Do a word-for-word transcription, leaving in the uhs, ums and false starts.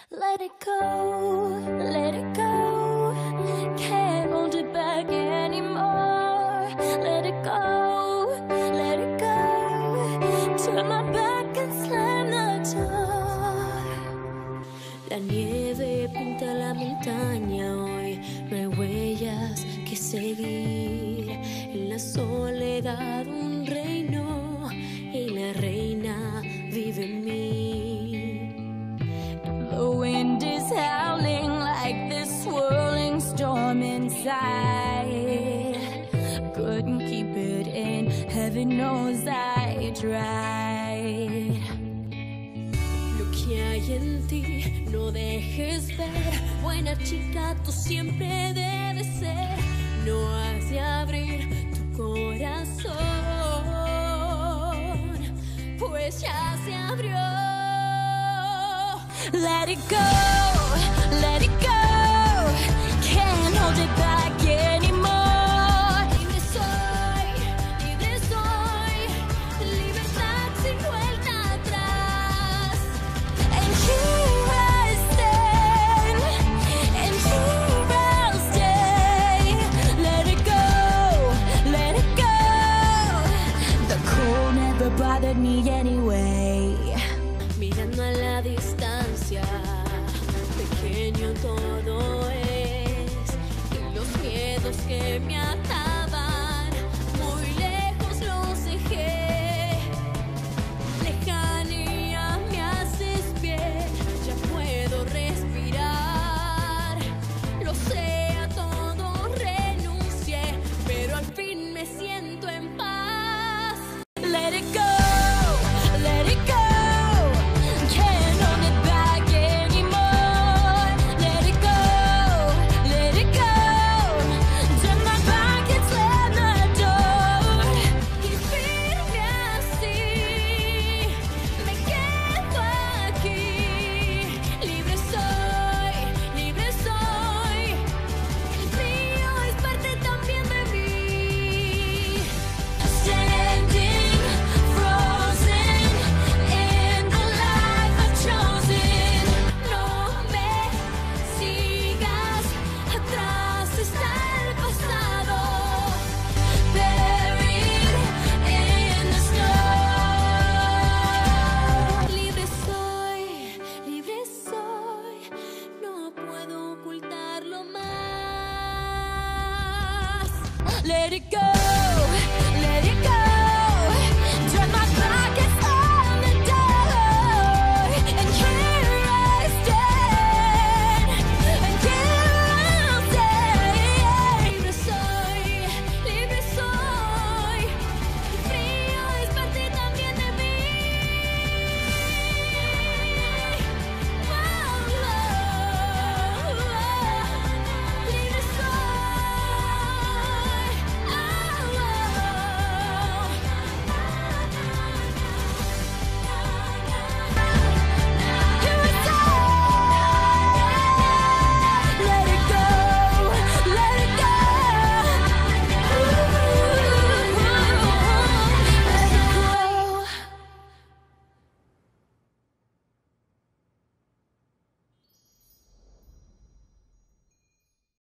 Let it go, let it go. Can't hold it back anymore. Let it go, let it go. Turn my back and slam the door. La nieve pinta la montaña hoy. No hay huellas que seguir. En la soledad un reino y la reina vive en mí. The wind is howling like this swirling storm inside. Couldn't keep it in, heaven knows I tried. Lo que hay en ti, no dejes ver. Buena chica, tú siempre debes ser. No has de abrir tu corazón, pues ya se abrió. Let it go, let it go. Can't hold it back anymore. Libre soy, libre soy. Libertad sin vuelta atrás. And here I stand, and here I'll stay. Let it go, let it go. The cold never bothered me anyway. Mirando a la distancia, pequeño todo es, y los miedos que me ataban, muy lejos los dejé. Lejanía me haces bien, ya puedo respirar. Lo sé, a todo renuncié, pero al fin me siento en paz. Let it go. Let it go.